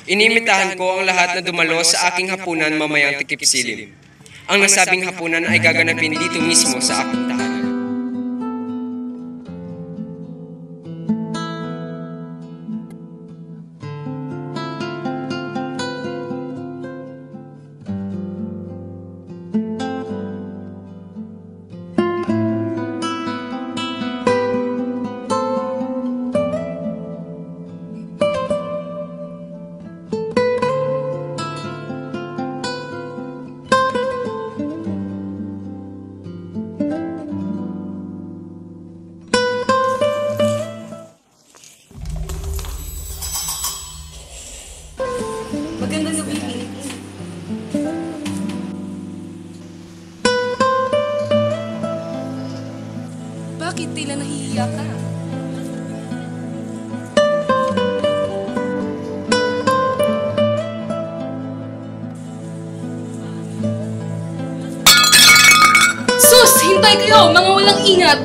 Inimitahan ko ang lahat na dumalo sa aking hapunan mamayang tikip-silim. Ang nasabing hapunan ay gaganapin dito mismo sa aking tahanan. Magandang gabi, Philippines. Bakit tila nahihiya ka? Sus! Hintay kayo! Mga walang ingat!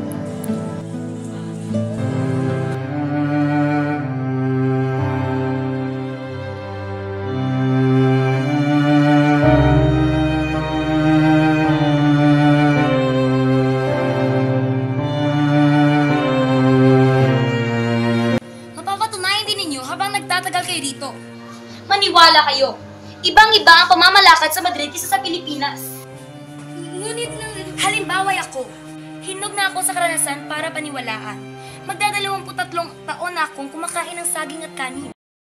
Nagtatagal kayo dito. Maniwala kayo. Ibang-iba ang pamamalakad sa Madrid kaysa sa Pilipinas. Ngunit lang... Halimbawa ako. Hinog na ako sa karanasan para paniwalaan. Magdadalawamputatlong taon na akong kumakain ng saging at kanin.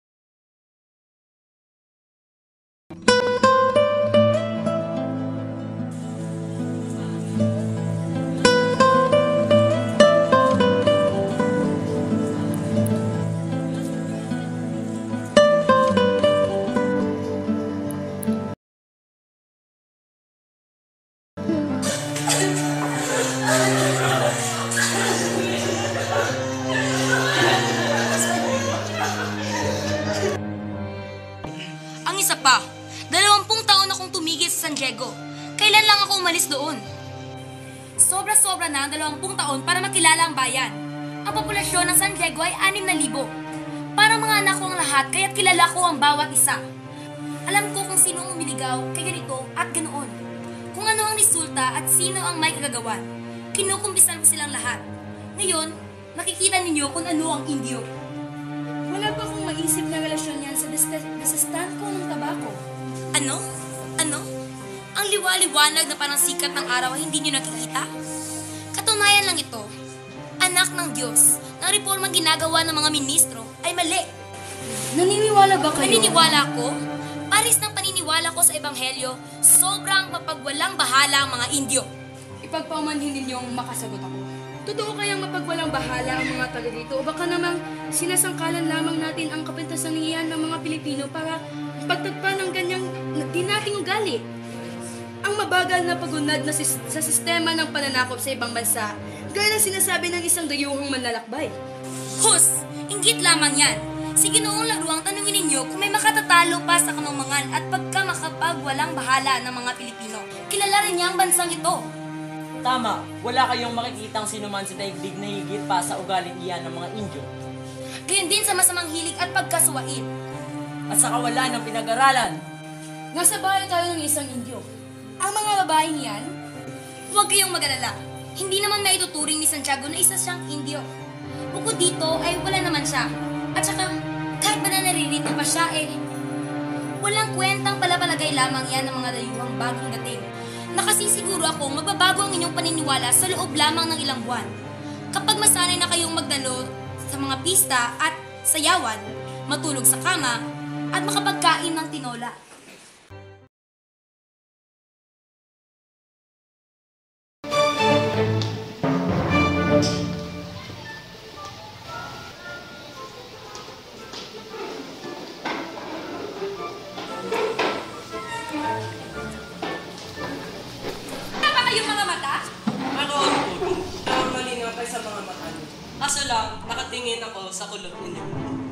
Ang isa pa, 20 taon akong tumigil sa San Diego. Kailan lang ako umalis doon? Sobra-sobra na ang 20 taon para makilala ang bayan. Ang populasyon ng San Diego ay 6,000. Parang mga anak ko ang lahat, kaya't kilala ko ang bawat isa. Alam ko kung sino ang umiligaw, kay ganito at ganoon. Kung ano ang resulta at sino ang may kagagawan. Kinukumpisan ko silang lahat. Ngayon, makikita ninyo kung ano ang Indio. Wala ba akong maisip na relasyon yan sa desistan ko ng tabako? Ano? Ano? Ang liwaliwanag na parang sikat ng araw ay hindi nyo nakikita? Katunayan lang ito. Anak ng Diyos, na reformang ginagawa ng mga ministro ay mali. Naniniwala ba kayo? Naniniwala ko? Paris ng paniniwala ko sa Ebanghelyo, sobrang mapagwalang bahala ang mga Indio. Ipagpamanhin ninyong makasagot ako. Totoo kayang mapagwalang bahala ang mga taga dito o baka namang sinasangkalan lamang natin ang kapintasan niyan ng mga Pilipino para pagtagpan ng ganyang di nating ugali? Ang mabagal na pagunad na sa sistema ng pananakop sa ibang bansa, gaya ng sinasabi ng isang dayuhang manlalakbay. Hus! Inggit lamang yan. Si Ginoong Laruang tanungin ninyo kung may makatatalo pa sa kanumangan at pagka makapagwalang bahala ng mga Pilipino. Kilala rin niya ang bansang ito. Tama, wala kayong makikitang sinuman sa daigdig na higit pa sa ugaling iyan ng mga Indio. Gayon din sa masamang hilig at pagkasuwain. At sa kawalan ng pinag-aralan. Nasa bahay tayo ng isang Indio. Ang mga babaeng yan, Huwag kayong mag-alala. Hindi naman maituturing ni Santiago na isa siyang Indio. Bukod dito ay wala naman siya. At saka, kahit ba na naririto pa siya walang kwentang palapalagay lamang yan ng mga dayuhang bagong dating. Nakasisiguro ako magbabago ang inyong paniniwala sa loob lamang ng ilang buwan. Kapag masanay na kayong magdalo sa mga pista at sayawan, matulog sa kama, at makapagkain ng tinola. Kaso lang, nakatingin ako sa kulot ninyo.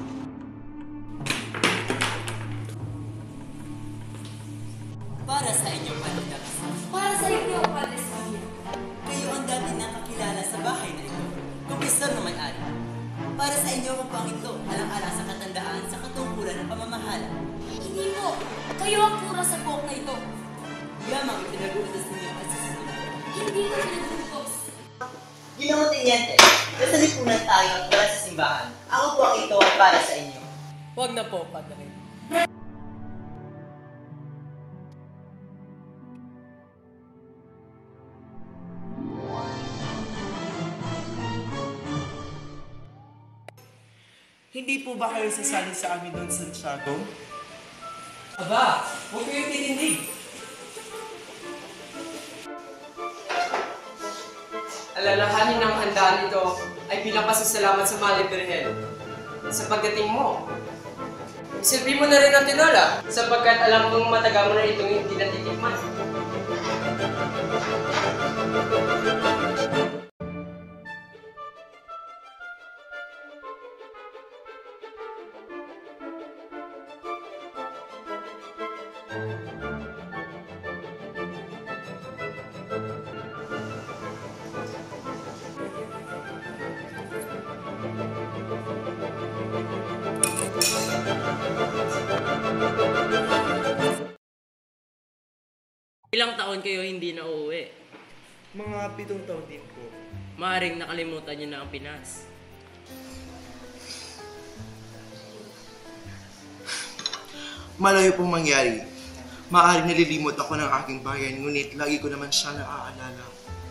Para sa inyong panidalasan. Para sa inyo, Padre Samir. Kayo ang dati nakakilala sa bahay na ito. Kumpistor na may-ari. Para sa inyo kung pang ito, alang-ala sa katandaan sa katungkulan ng pamamahal alak. Hindi po. Kayo ang kura sa buhok na ito. Yamang ipinagutas ninyo ang asesino. Hindi ko pinagutos. Ginoong Teniente, nasa lipunan tayo at wala sa simbahan. Ako po ang ito ay para sa inyo. Huwag na po, Padre. Hindi po ba kayo sasali sa amin doon sa Santiago? Aba, huwag kayong titindig. Alalahanin ng handaan nito ay bilang pasasalamat sa Mali Birhen. Sa pagdating mo, isilbi mo na rin ang tinola sapagkat alam kong matagal mo na itong hindi natitikman. Ilang taon kayo hindi na uuwi? Mga 7 taon din po. Maaring nakalimutan niyo na ang Pinas. Malayo pong mangyari. Maaaring nalilimot ako ng aking bayan, ngunit lagi ko naman siya naaalala.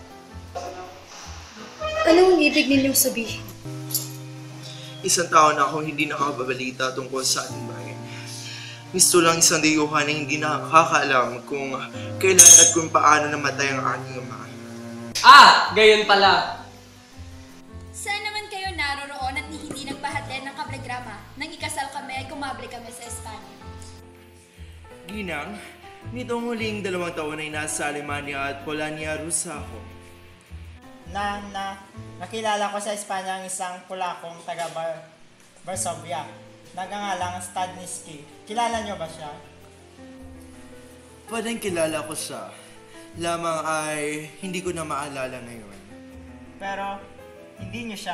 Anong ibig ninyong sabihin? Isang taon na akong hindi nakababalita tungkol sa ating bayan. Gusto lang isang dayuhan na hindi nakakaalam kung kailan at kung paano namatay ang aking ama. Ah! Gayon pala! Saan naman kayo naroroon at hindi nagpahatid ng kablegrama nang ikasal kami ay kumable kami sa Espanya? Ginang, nitong huling 2 taon ay nasa Alemania at Polandia, Rusa ako. Nakilala ko sa Espanya ang isang Polakong taga Varsovia. Nagangalang Stadniski. Kilala niyo ba siya? Pwedeng kilala ko siya. Lamang ay hindi ko na maalala ngayon. Pero hindi niyo siya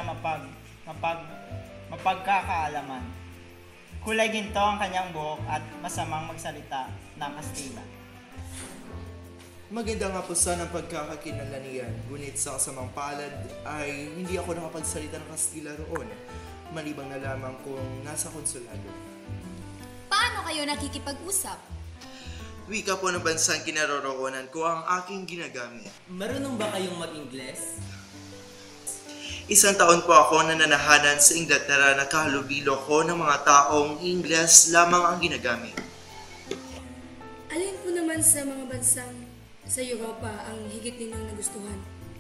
mapagkakaalaman. Kulay ginto ang kanyang buhok at masamang magsalita ng Kastila. Maganda nga po sana ang pagkakakinala niyan, ngunit sa kasamang palad ay hindi ako nakapagsalita ng Kastila roon, malibang na lamang kung nasa konsulado. Paano kayo nakikipag-usap? Wika po ng bansang kinaroroonan ko ang aking ginagamit. Marunong ba kayong mag-Ingles? Isang taon po ako nananahanan sa Inglaterra na kahalubilo ko ng mga taong Ingles lamang ang ginagamit. Alin po naman sa mga bansang sa Europa ang higit ninyong nagustuhan?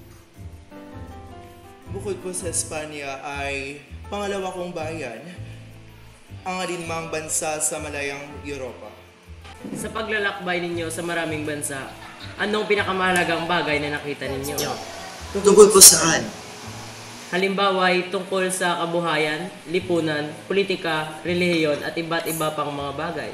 Bukod po sa Espanya ay pangalawa kong bayan, ang alinmang bansa sa malayang Europa. Sa paglalakbay ninyo sa maraming bansa, anong pinakamahalagang bagay na nakita ninyo? Tungkol po saan? Halimbawa ay tungkol sa kabuhayan, lipunan, politika, relihiyon at iba't iba pang mga bagay.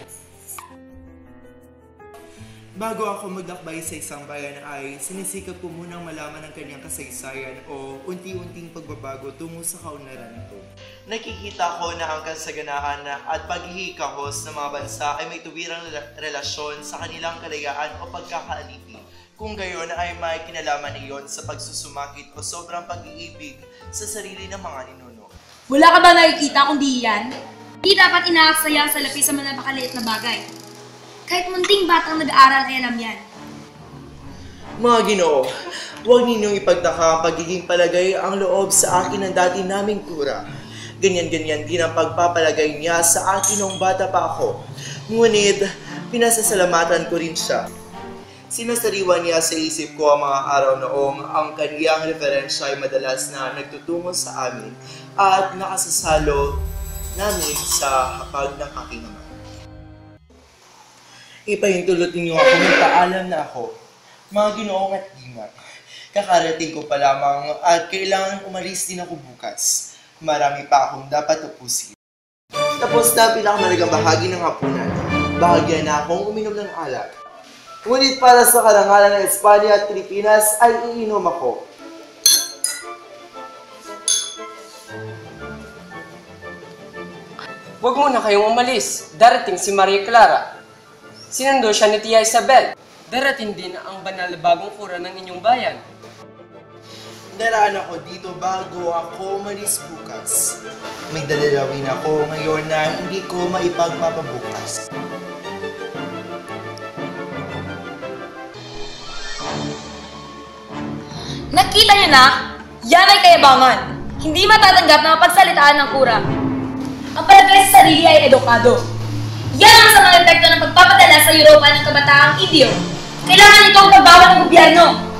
Bago ako maglakbay sa isang bayan ay sinisikap ko munang malaman ang kanyang kasaysayan o unti-unting pagbabago tungo sa kaunlaran nito. Nakikita ko na ang kasaganaan at paghihikahos ng mga bansa ay may tuwirang relasyon sa kanilang kalayaan o pagkakaalipi. Kung gayon ay may kinalaman iyon sa pagsusumakit o sobrang pag-iibig sa sarili ng mga ninuno. Wala ka ba nakikita kundi yan? Hindi dapat inaaksaya ang salapi sa mga napakaliit na bagay. Kahit munting batang nag-aaral ay alam yan. Mga Ginoo, huwag ninyong ipagtaka ang pagiging palagay ang loob sa akin ng dati naming kura. Ganyan-ganyan din ang pagpapalagay niya sa akin nung bata pa ako. Ngunit, pinasasalamatan ko rin siya. Sinasariwa niya sa isip ko ang mga araw noong ang kaniyang referensya ay madalas na nagtutungo sa amin at nakasasalo namin sa hapag ng aking ama. Ipahintulot ninyo ako, magpaalam na ako. Mga Ginoong at Ginang, kakarating ko pa lamang at kailangan umalis din ako bukas. Marami pa akong dapat upusin. Tapos na ang pinakamalagang bahagi ng hapunan. Bahagyan na akong uminom ng alak. Ngunit para sa karangalan ng Espanya at Pilipinas ay iinom ako. Huwag muna kayong umalis. Darating si Maria Clara. Sinundo siya ni Tia Isabel. Darating din ang banal na bagong kura ng inyong bayan. Daraan ako dito bago ako umalis bukas. May dalalawin ako ngayon na hindi ko maipagpapabukas. Nakita niyo na? Yan ay kayabangan. Hindi matatanggap na mapagsalitaan ng kura. Ang palagay sa sarili ay edukado. Yan ang masamang epekto ng pagpapadala sa Europa ng kabataang Indio. Kailangan itong pagbawal ng gobyerno.